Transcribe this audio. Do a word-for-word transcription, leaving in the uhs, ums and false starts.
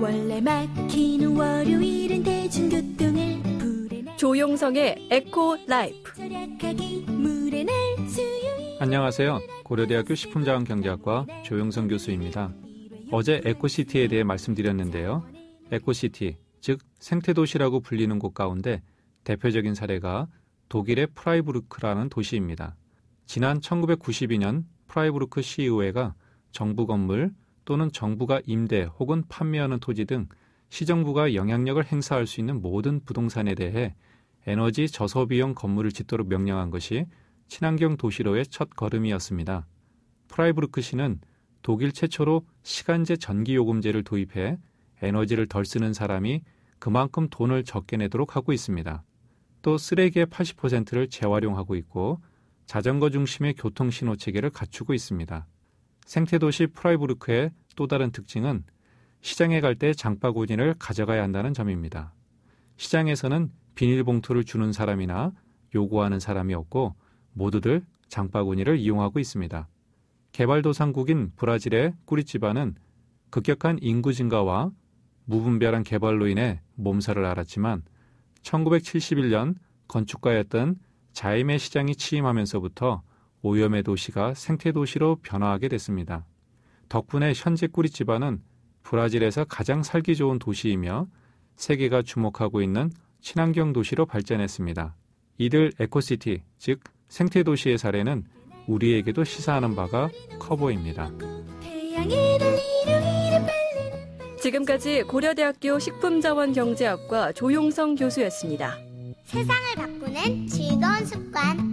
원래 막히는 월요일은 대중교통을 불에 조용성의 에코 라이프. 절약하기 물의 날 수요일. 안녕하세요. 고려대학교 식품자원경제학과 조용성 교수입니다. 어제 에코시티에 대해 말씀드렸는데요. 에코시티, 즉 생태도시라고 불리는 곳 가운데 대표적인 사례가 독일의 프라이부르크라는 도시입니다. 지난 천구백구십이 년 프라이부르크 시의회가 정부 건물 또는 정부가 임대 혹은 판매하는 토지 등 시정부가 영향력을 행사할 수 있는 모든 부동산에 대해 에너지 저소비용 건물을 짓도록 명령한 것이 친환경 도시로의 첫 걸음이었습니다. 프라이부르크시는 독일 최초로 시간제 전기요금제를 도입해 에너지를 덜 쓰는 사람이 그만큼 돈을 적게 내도록 하고 있습니다. 또 쓰레기의 팔십 퍼센트를 재활용하고 있고 자전거 중심의 교통신호체계를 갖추고 있습니다. 생태도시 프라이부르크의 또 다른 특징은 시장에 갈 때 장바구니를 가져가야 한다는 점입니다. 시장에서는 비닐봉투를 주는 사람이나 요구하는 사람이 없고 모두들 장바구니를 이용하고 있습니다. 개발도상국인 브라질의 꾸리치바는 급격한 인구 증가와 무분별한 개발로 인해 몸살을 앓았지만 천구백칠십일 년 건축가였던 자이메 시장이 취임하면서부터 오염의 도시가 생태도시로 변화하게 됐습니다. 덕분에 현재 꾸리치바는 브라질에서 가장 살기 좋은 도시이며 세계가 주목하고 있는 친환경 도시로 발전했습니다. 이들 에코시티, 즉 생태도시의 사례는 우리에게도 시사하는 바가 커 보입니다. 지금까지 고려대학교 식품자원경제학과 조용성 교수였습니다. 세상을 바꾸는 즐거운 습관